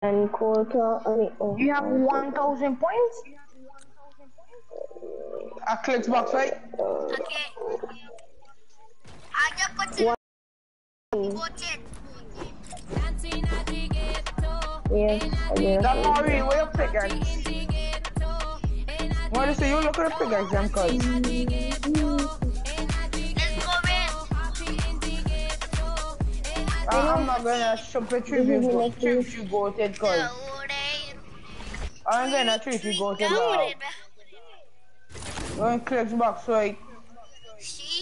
and quarter. You have 1,000 points? A clicks box, right? Okay. I just put it. Put it. Yes, I guess. That Maureen, where your pickaxe? What is it? You look at the pickaxe, them cuz. Let's go in. I'm not gonna shop a tree if you go to it, cuz. I'm gonna tree if you go to it. Go in clicks box, right? See?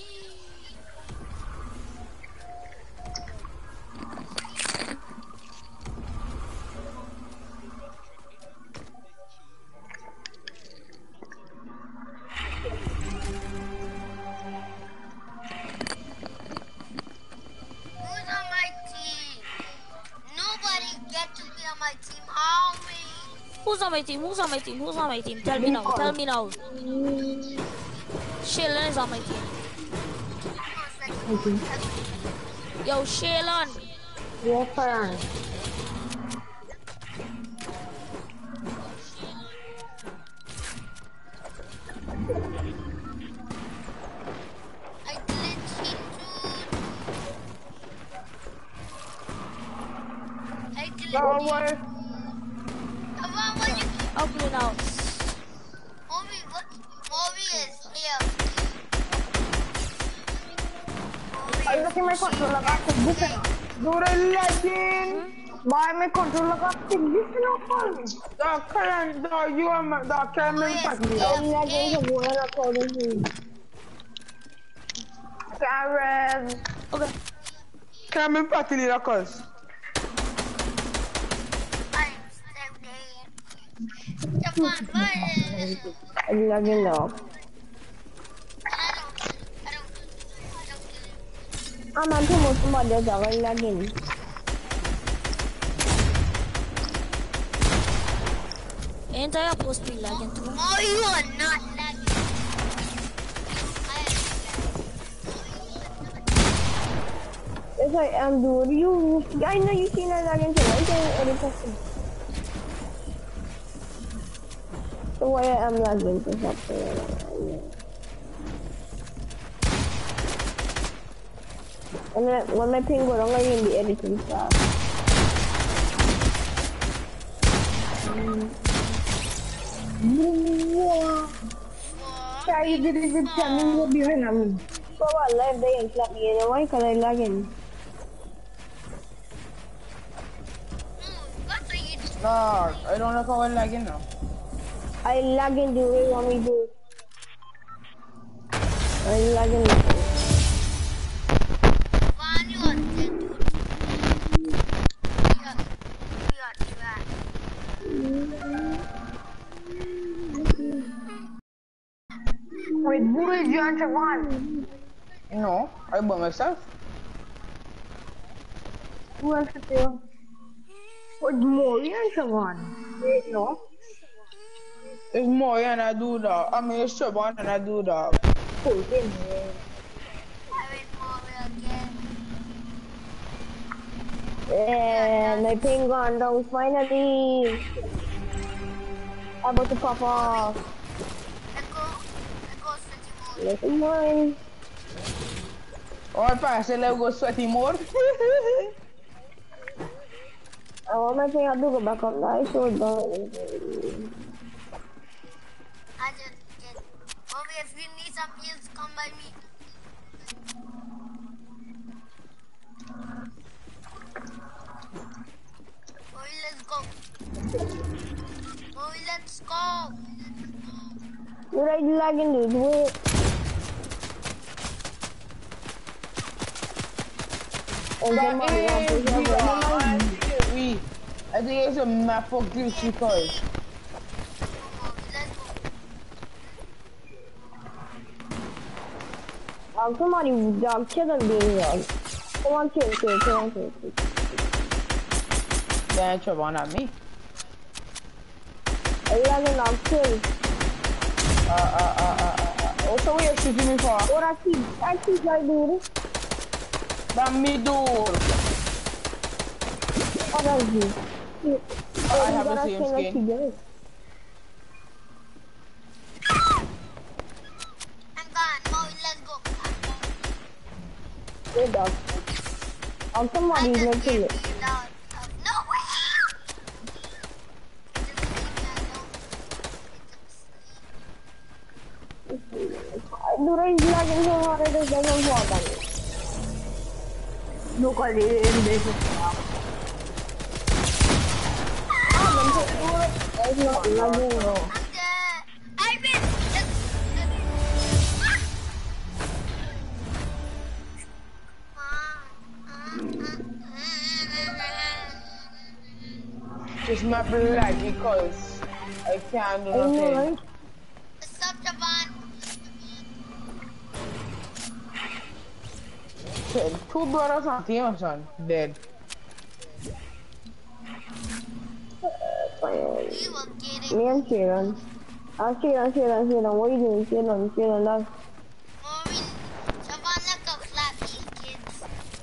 Who's on my team? Nobody get to be on my team. Always. Who's on my team? Who's on my team? Who's on my team? Tell me now. Tell me now. Shaylon is on my team. Yo, Shaylon. Yes, sir. I glitched it, dude. I glitched No it. way. Come on, what you... Ugly now. Movie is here. Ay, laki may controller ka. Tigis na. Dura legend. Bakit may controller ka? Tigis na ako. Dog, Karen, dog, you are my dog, Karen, me pack me Ay, up. lagay sa buhay na ko rin. Karen. Okay. Karen, me pack me up, cuz. I'm so dead. The fun button. Ay, lagay na ako. Ah, man, tumusumada sa akin lagin. Entire post be lagging too. Oh, you are not lagging. Yes, I am, dude. I know you seen that lagin sila. Ito yung edit kasi. So why I am lagging to something. And then when my ping go wrong, I will be editing stuff. Kaya you did it coming behind me. So what live day and slap me in why can I lagging? What are you doing? Dog, I don't know how I'm lagging now. I lagging the way you want me to. I lagging. One, you are dead, dude. You are trash. Wait, who is you answer one? No, I by myself. Who else is there? What more? You answer one. Wait, no. It's more and I do that. I mean, it's one and I do that. Cool, then. I will move again. Yeah, my ping gone down finally. I'm about to pop off. Let's go city mode. Listen, mine. Alright, pass it, let's go sweaty mode. I want my ping to go back up now. I showed down. I just get. Movie, if you need some heals, come by me. Movie, let's go. Movie, let's go. You're right, lagging, dude. Wait. And then I think it's a map for glitchy toys. Somebody dog chicken being wrong. Come on, come on. They ain't trouble on me. I lagging dog kill. What's the way you're shooting me for? What I see, dude. That middle. What is he? I have the same skin. I'm gone. Moe, let's go. Hey, dog. I'll come on, you make it. No way! Durante la gente no hará desde el juego. No calé en vez de es no la no. This map is laggy because I can't do nothing. Stop, Javon. Two brothers on team, son. Dead. We will get it. Me and Sharon. Sharon. What are you doing? Sharon, love. Maureen, Javon, look up flat kids.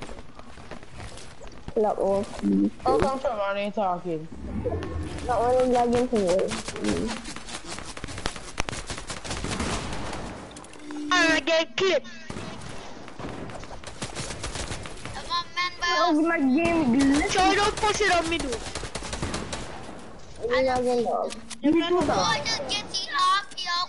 Clap off. How come someone ain't talking? Not one is lagging for me. I get clipped. Javon, man, Oh, my game glitch. So don't push it on me, dude. I'm lagging, dog. Oh, just get it off, yo.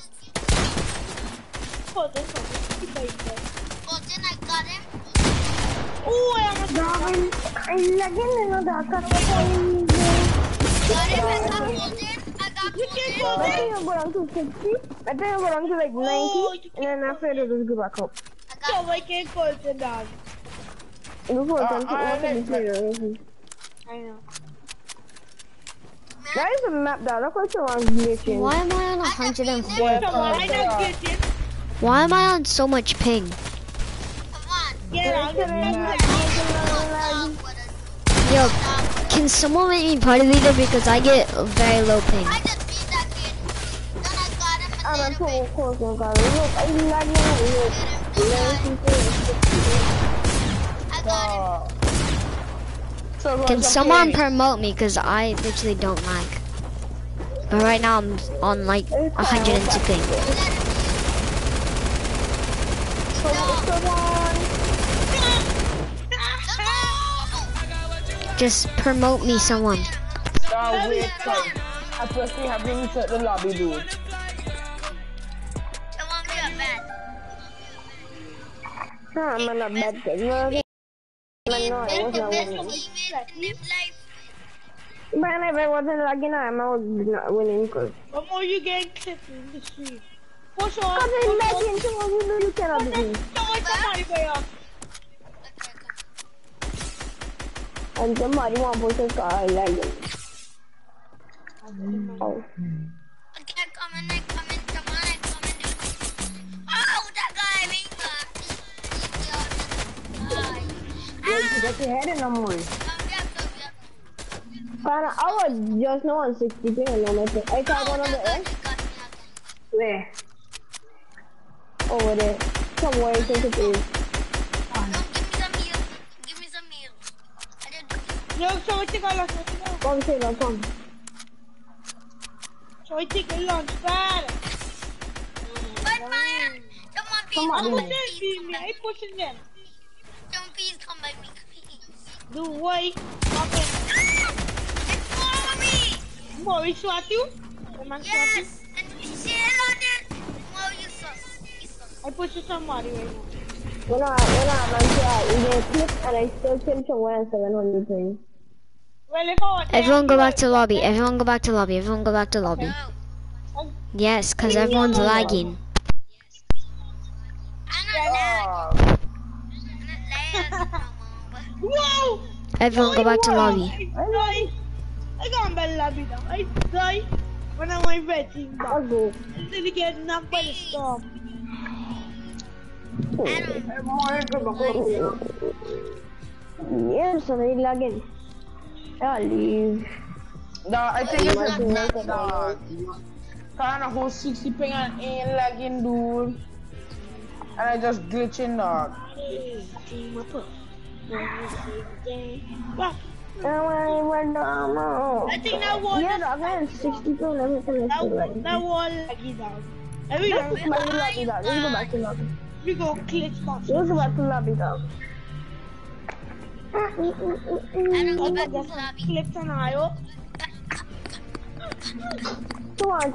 Oh, this one. Oh, then I got him. Oh, I am I'm lagging, no, dog. Got him, I got Golden. I got Golden. I think I'm going to 60. I think I'm going to like 90. And then after I just go back up. so I can't call it dog. Before I come to I know. that is a map, dog. Look what you're glitching. Why am I on 104? I don't get it. Why am I on so much ping? Come on. Yeah, I'm gonna Yo, can someone make me party leader because I get a very low ping? I just beat that kid. Then I got him a I'm little so bit. close, look, I'm lagging. I got him. So Can someone promote me because I literally don't lag. But right now I'm on like 102 ping. Just promote me, someone. wait, I personally have been to the lobby, dude. Come on, we are bad. I'm not bad kid. No, I was not winning. But if I wasn't lagging, I was not winning because. What more you getting clipped in the street? Push on. Because I'm lagging, so you cannot do it. Somebody way up. And somebody want to push a car lagging. Oh. Okay, come on, come on. Oh, that guy, me. Get your head in the mood. I was just now on 60 ping and I'm like, I saw one of the air. Where? Over there. Somewhere, take it is. Give me some meal. Yo, so I think I lost it. Come, Taylor, come. So I think I lost bad. But man, Come on, I'm dude. pushing me. I'm pushing them. don't please come by me, please. Do wait. It's for me. More, he shot you? The man shot you? Yes, and we share on it. Well, you sus. I pushed somebody right now. When I like that, you get clip and I still kill somewhere at 700 ping. Well, if I want Everyone go back to lobby. Everyone go back to lobby. Everyone go back to lobby. No. Yes, because everyone's lagging. I'm not lagging. I'm not lagging no more. Whoa! Everyone go back to lobby. I got a lobby now. I die when I'm my red team I'll back. go. Until you get knocked by the storm. Yes, I'm lagging. I'll leave. No, I think it's a glitch, dog. Kinda whole 60 ping and ain't lagging, dude. And I just glitching, dog. I think that wall Yeah, is I'm at 62 and everything is still like. that wall laggy down. Every Let's time go back to lobby dog. Let's go back to lobby. we go click box. Let's go back to lobby dog. I don't go back to Just the lobby. click on IO. Come on.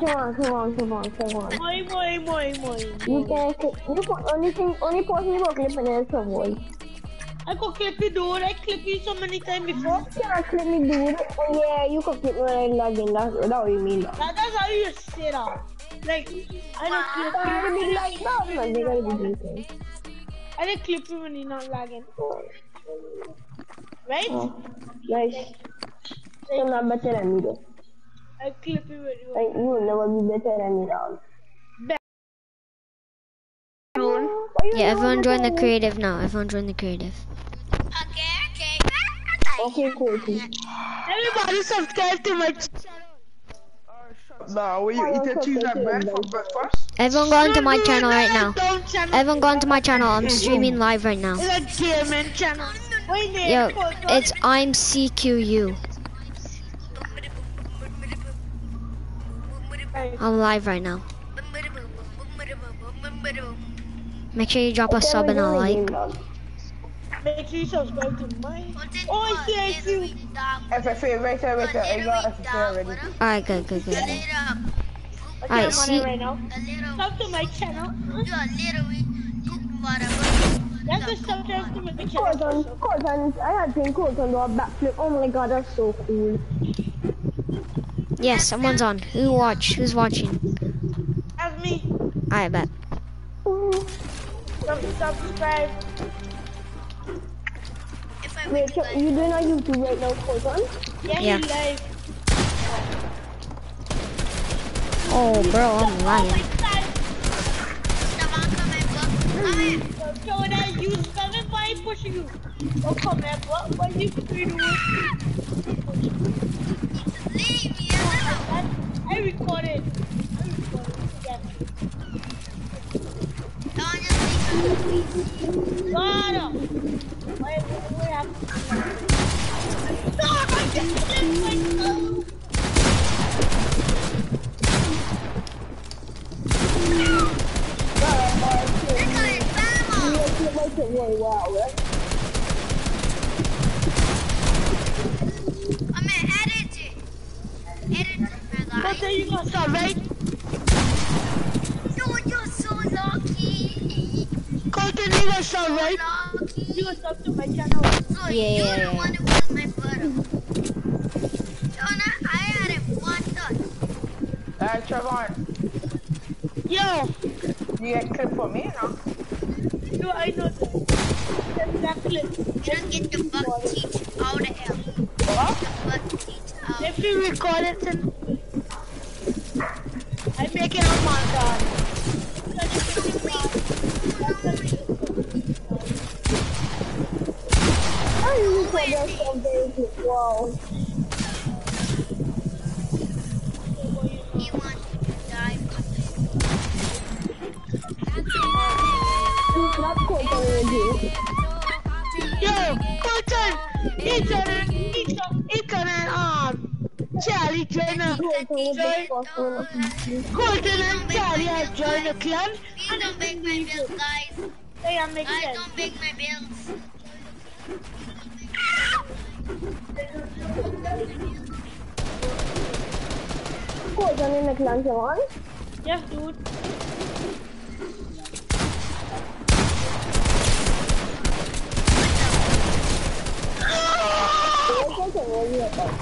Moi. You can click. You put only person you can clip in is some boy. I go clip you, dude. I clip you so many times before. You cannot clip me, dude. Oh yeah, you can clip me when I log in. That's what you mean. That's how you sit up. Like, I don't clip I gotta be like that, man. They gotta be decent. I don't clip you when you're not lagging. Right? Oh, nice. You're not better than me though. I clip you when you Like, you will never be better than me, dog. Yeah, everyone join the creative now. Everyone join the creative. Okay, cool. Everybody subscribe to my channel. Nah, will you eat the cheese and bread for breakfast? Everyone go onto my channel right now. Dumb channel. Everyone go onto my channel. I'm streaming live right now. It's a gaming channel. Wait, Yo, it's I'm CQU. I'm live right now. Make sure you drop a sub and a like. Make sure you subscribe to mine. Oh, I see you. FFA, right there. I got FFA already. Alright, good. Alright, see- right now. Sub to my channel. That's the subscribe to my channel. Colton, I had seen Colton do a backflip. Oh my god, that's so cool. Yeah, someone's on. Who's watching? That's me. I bet. Subscribe. Wait, so you doing on YouTube right now, Colton? Yeah, Yeah. you live. Oh, bro, I'm lying. So that you 7-5 pushing you. Oh, come here, what you doing? I recorded. Yeah. Got him. Wait, what happened? Stop! I just did myself. Colton, you gonna start, right? You're so lucky. Colton, you gonna start, right? Lucky. You gonna sub to my channel. So you're the one who was my brother. Jonah, I had it one touch. Alright, Trevor, Yo, you get clip for me, no? no, I know that. That clip. Just get the buck teeth out of hell. What? The buck teeth out. If you record it, then I make it on my god. How do you say that so basic? Wow. He wants to die. Not Colton already. Yo, Colton, Charlie join Colton with the first one. Colton and Charlie have joined the clan. Please don't make my bills, guys. They are making Guys, sense. don't make my bills. Colton in the clan, John. Yes, dude. Colton already at that.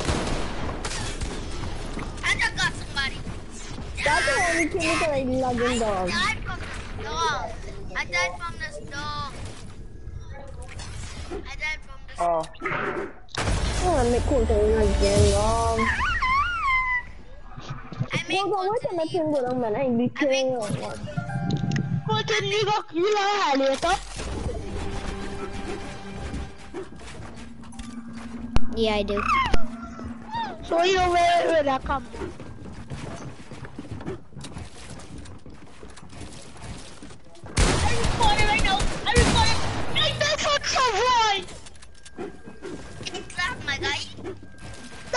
I just got somebody. That's the only thing you can log in, dog. I died from the storm. I died from the storm. Oh. Oh, I'm make Colton again, dog. I make Colton, why can't I turn good on, man? I ain't be killing you. Colton, you got later. Yeah, I do. So you know where that come. I record it right now. I record it. I don't for Troy. Clap, my guy.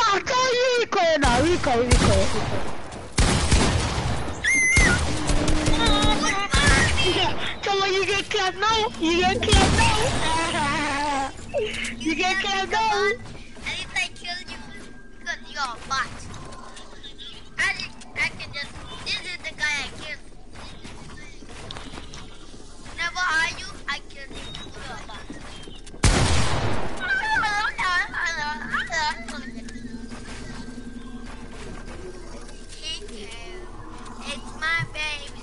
tell you recoil now, recoil. Come on, you get clapped now. You get clapped now. At least I killed you because you're a bot. I can just. This is the guy I killed. Never are you? I killed him. You're a bot. It's my baby.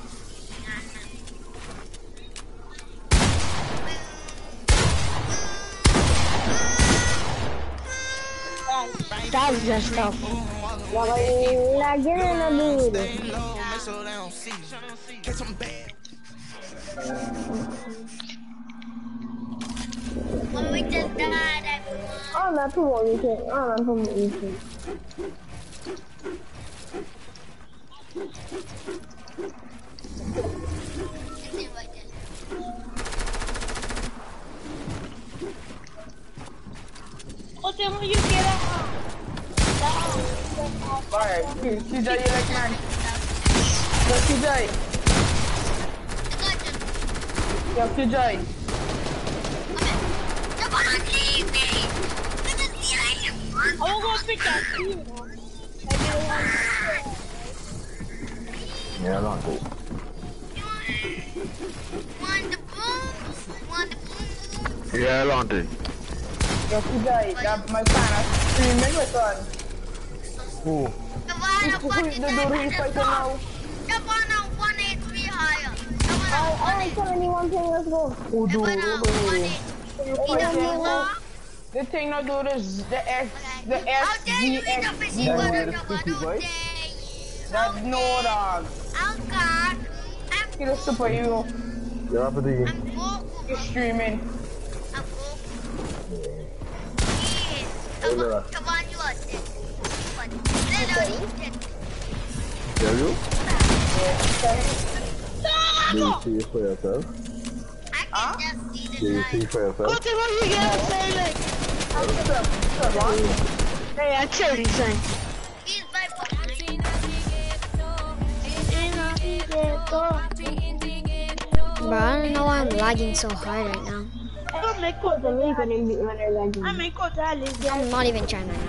That was just tough. Lagging in a mood. When we just died, everyone. Oh, not too long, you can. Oh, not too long, you can. It's in right there. What the hell you get out? Alright, CJ, you like man. Yo, CJ. Yo, CJ. I will go pick that too. Yeah, not cool. Want the boom? Yeah, London. Yo, CJ, that my fan. I'm streaming with one. Ooh. The one The door is fighting now. The one on 183 higher. Alright, 71 ping, let's go. The one on 183. The thing now do is the S, the How dare you eat the fishy SVX. water, How dare you? That's no dog. Oh God. He's a superhero. You're up at the. I'm Goku. He's streaming. I'm Goku. Hey, Laura. Come on, you are dead. But literally dead. There you? Do you No! see it for yourself? I can just see Do the you see light. for yourself? What the hell you get out Hey, I'm chilling, son. He's by phone. Bro, I don't know why I'm lagging so hard right now. I'm a coach. The link when they're lagging. I'm a coach. I'm not even trying right now.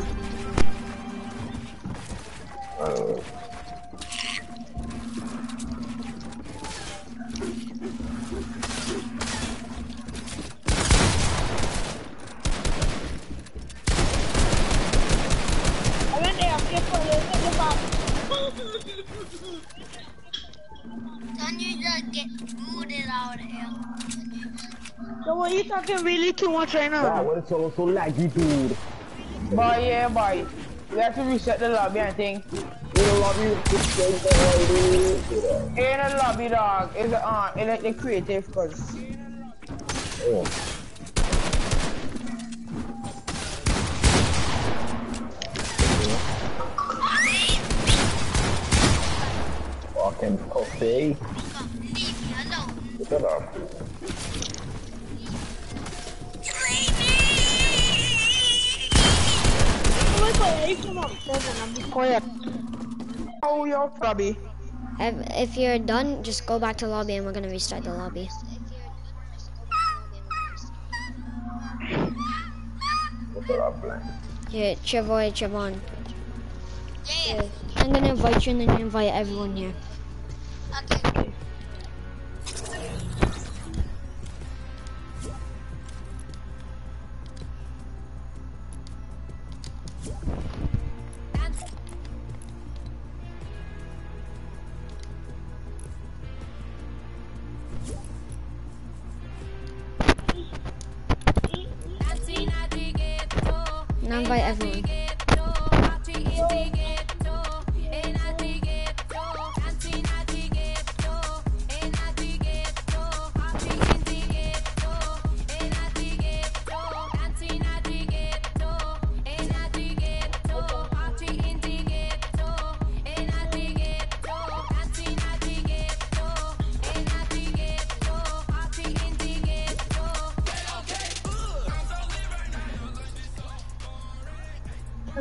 I went there, I'm careful. Can you just get booted out of here? So what you talking really too much right Wow, now? what is so laggy, dude? Boy, yeah, boy. We have to reset the lobby, I think. In the lobby, In the lobby, dog. It's like the creative, cause. oh. Fucking coffee. Leave me alone. Look at that. Oh, your lobby. If you're done, just go back to lobby and we're gonna restart the lobby. Look at that blank. Here, Chavoy, Chavon. Yeah. I'm gonna invite you and then you invite everyone here. Okay. Now invite everyone.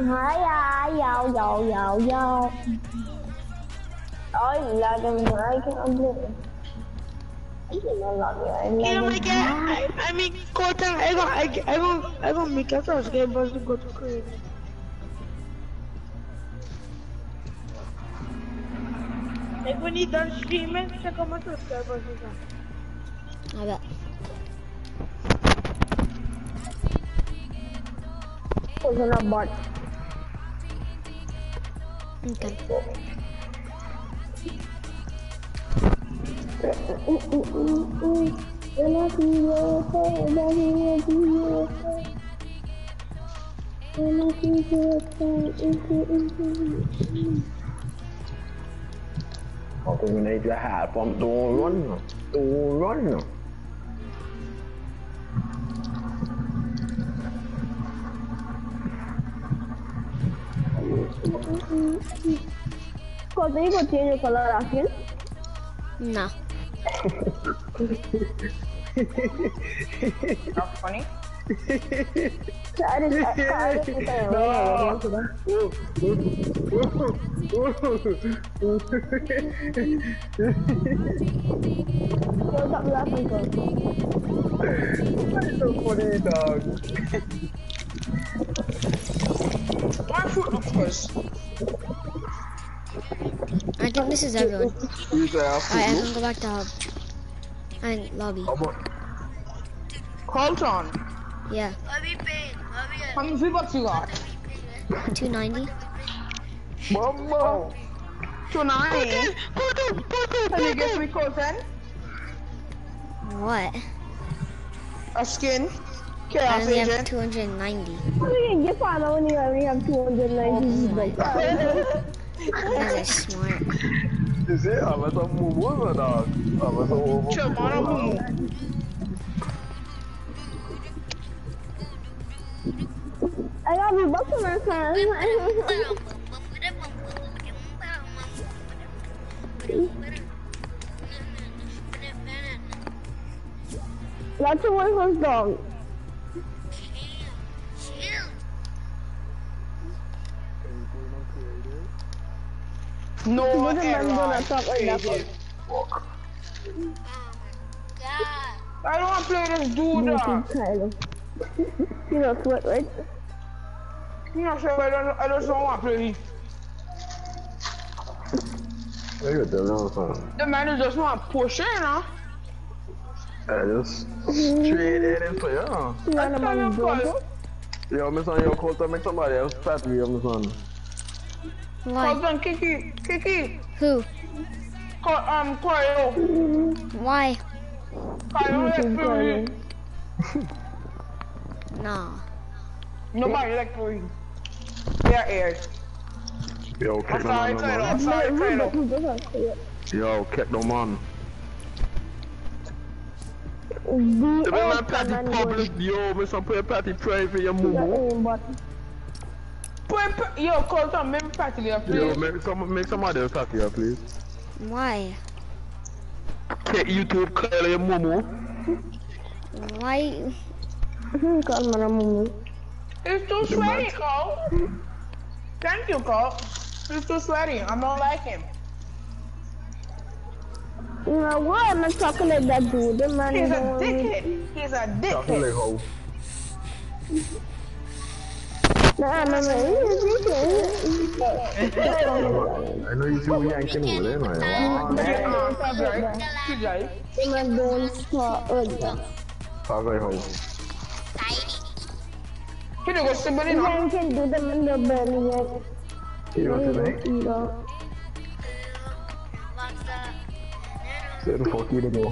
Hi, yo, yo, yo, yo. Oh, you like them right? I'm blue. You know, I mean, Colton, I gonna make a first game, but to go to crazy. Like when you done streaming, check out my subscribers. I bet. Open up bot. Okay. How can we make the hat from don't run? Don't run. Cause you go change your color, Akhil. No. Not funny. Stop laughing, cause. It's so funny, dog. Why foot up first? I think this is everyone. Who's there? Alright, I can go back to hub. And lobby. Colton. Yeah. What we paying? What we How many V-Bucks you got? 290. Mama. Tonight. Can you guess me, Colton? What? A skin. I Chaos only have agent. 290. How do you get far when you only have 290 people? You guys are smart. You see, I'm a mumu, dog. I'm a so Chill, man, I'm moving. I gotta be bucking my friends. That's a worthless dog. No What error. am I gonna talk like that for? I don't want to play this dude. Kind of. You know sweat, right? You know, so I just don't want to play. Look at the long. The man who just want to push in, huh? I just straight in and play, huh? You want a man bro? Yo, my son, yo, Colton, make somebody else fat me, my son. Why? Colton, Kiki. Who? Cryo. Why? Cryo, like Fury. Nah. Nobody like Fury. They're aired. Yo, kick no man, no I'm sorry, Cryo. Yo, kick no man. The man party public, yo, my son, play party private, you move. Yo, Colton, make me party there, Yo, please. make somebody else talk here, please. Why? Kick YouTube, call your mumu. Why? Call my mom. It's too sweaty, Cole. Thank you, Cole. It's too sweaty. I don't like him. You know what? I'm not talking like that dude. The man He's is a dickhead. He's a Talking like dickhead. how? Nah, no, I know you two yanking over there, man. TJ. the man don't talk like that. Talk like how? He don't go somebody The now. man can do them in the belly yet. You know what I'm saying? You know. Say the fuck you to go.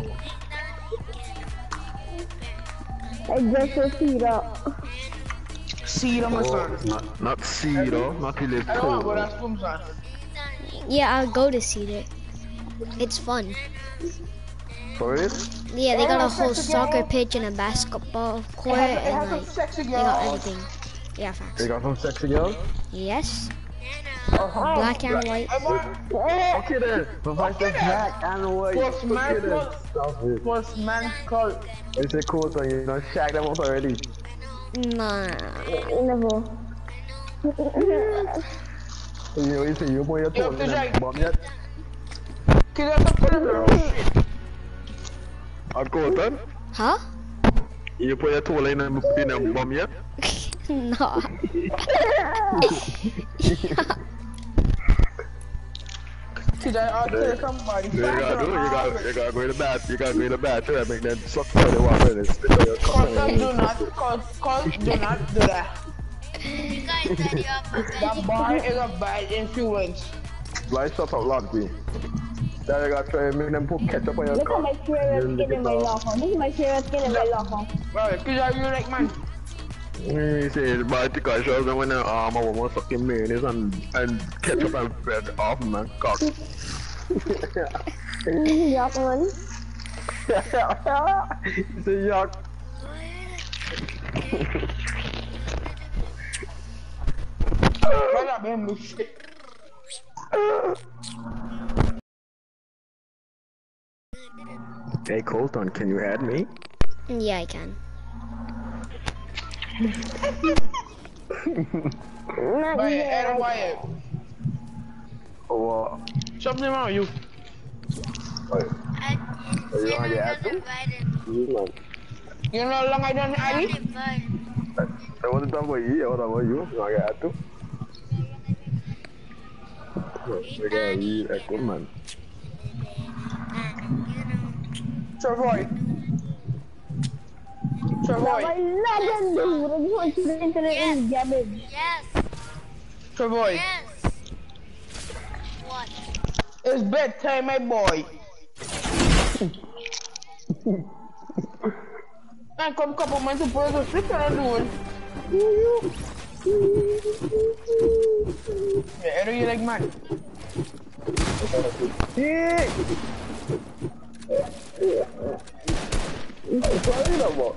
I just a feet up. See it on my son. Not see though, not till it's I don't want to go cold. that swim, son. Yeah, I'll go to Cedar. It's fun. For it? Yeah, they got a whole soccer pitch and a basketball court It and has some like sexy they got girls. everything. Yeah, facts. They got some sexy girls? Yes, Uh-huh. black and white. Okay then. The vice is black and white. What's my Okay then. fault? Stop it. What's man called? They say cool, so you know, shag them up already. Nah. Never. You see, you put your toe in the bomb yet? Kid, I'm not shit. A Colton? Huh? You put your toe in the bomb yet? No. Kid, I'll tell somebody. You gotta go to the bath. You gotta go to the bathroom and make them suck for the water. Colton, do not do that. You guys said you have a That boy is a bad influence. Why shut up, Lottie? Then you gotta try and make them put ketchup on your Look at car. my favorite skin in my locker. This is my favorite skin in my locker. Well, kid, are you like man? You say the bad because shows them when the arm of almost fucking mayonnaise and ketchup and bread off my cock. Yuck, man. It's a yuck. What up, man? Shit. Hey Colton, can you add me? Yeah, I can. Not Why, yet. Adam, why? Oh, Something wrong with you. you wanna get added? You know how long I done Ali? I want to talk about you. I want to talk about you. You wanna get added? You gotta be a good man. Travoy. My Travoy. legend, dude. I just want you to internet is garbage. Yes. Travoy. Yes. What? It's bedtime, my boy. Man, come couple months to put us to sleep and I'm doing. Yeah, I know you like man. Yeah. Sorry, no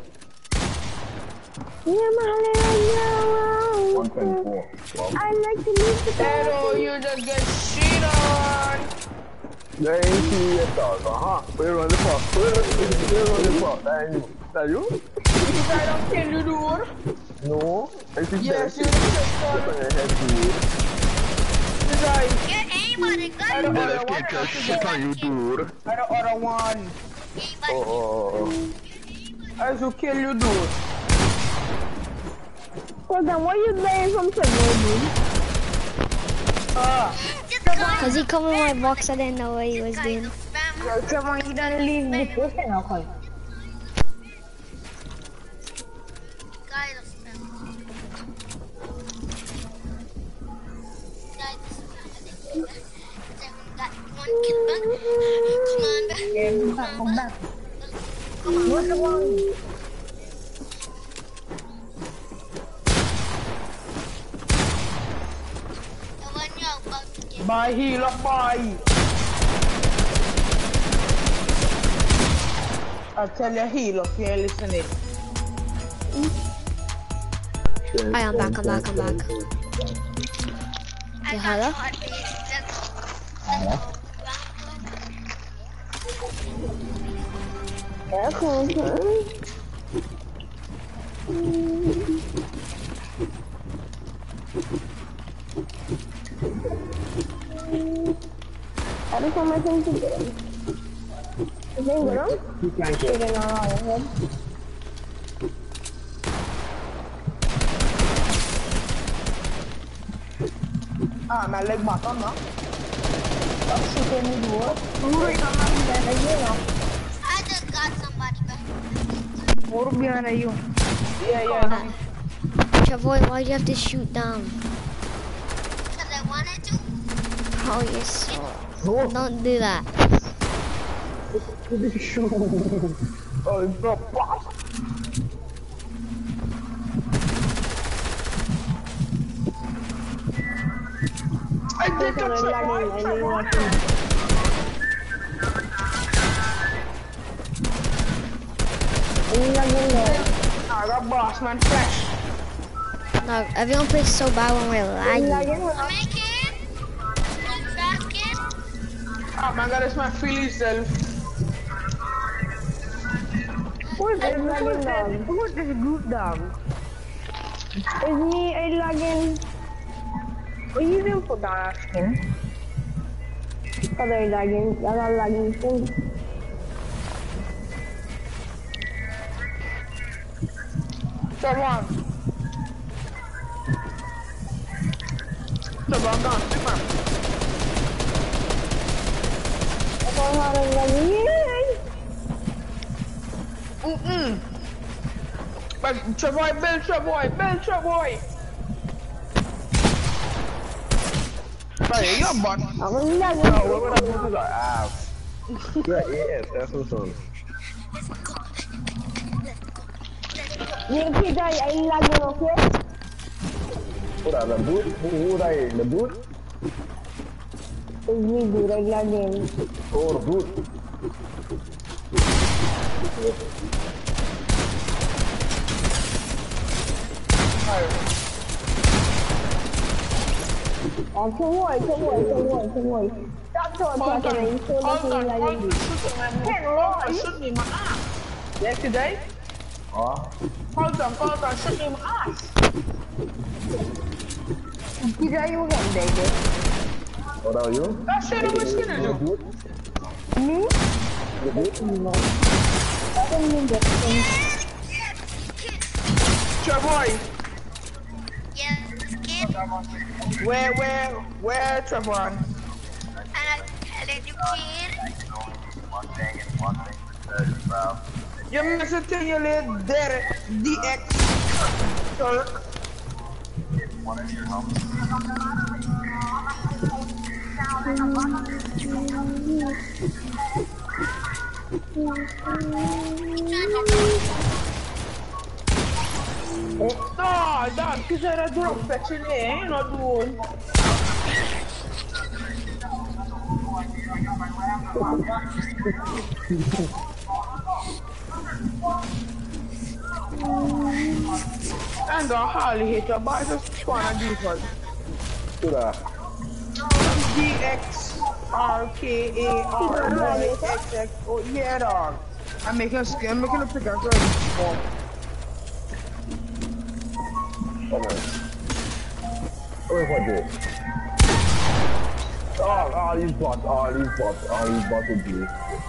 Yeah, my legend. 1.4. I like to leave the Hello, you just get shit on. They ain't see your dog, Where on the fuck? Where on the fuck? That you? If I don't kill you, dude. No. I think Yes, you that's just it. Get anybody, I don't guys. know what Get your shit on you, dude. I don't order one. Anybody. Oh. I should kill you, dude. Hold on, why are you playing from Trevor, Just go. Cause he covered my box, I didn't know what he was Guys, doing. the spam. Trevor, you don't leave the person, okay? Guys, the spam. Guys, the spam. Got one kill back. Come on back. Come back. What's the one? The one you're about to get. Bye, healer, bye. I tell you, healer, if you ain't listening. Alright, I'm back. I Yeah, got hello? heartbeat. I just want my thing to get him. Is he good? You can't He didn't know I had. Ah, my leg back on now. That's shooting me, dude. I just got somebody back. More behind you. Yeah. Travoy, why'd you have to shoot down? Because I wanted to. Oh, you're so... Don't do that. Oh, it's not pop. I did the I got boss man fresh. No, everyone plays so bad when we're lagging. Come here, kid. Go fast, kid. Oh my god, it's my feeling self. Who's this group dog? Is me a lagging? What you even put down that skin? Other lagging, other lagging thing. Trevor. Trevor, I'm gone. Come on. But Trevor, build Trevor. Right, you're a bot. No, what would I do to the ass? You're AS, that's what's on. You kid, I'm lagging, okay? Who that, the boot? Who that, the boot? It's me, dude, I'm lagging. Oh, the boot. Oh, come on. Stop talking, you so lucky lagging. Shoot me in my ass. Yesterday? Hold on, shoot me in my ass. Kid, you again, baby. What are you? That shit on my skin, The boot? Me? The boot? No. I don't mean that thing. Trevor. Yes, kid. Where, Trevor? And then you kid. You must have taken your little Derek DX. Turk. No, dog, because I do not fetch it, ain't not doing. And the Harley hit your boy, just spawn a default. Who that? DXRKAR. Oh, yeah, dog. I'm making a pick and go. Okay. Wait for this. All these bots will do.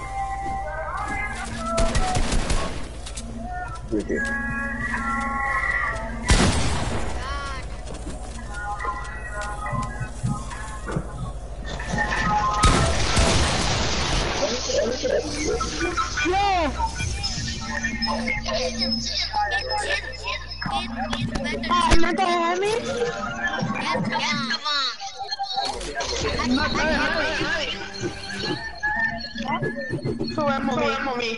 Wicked. So I'm mommy.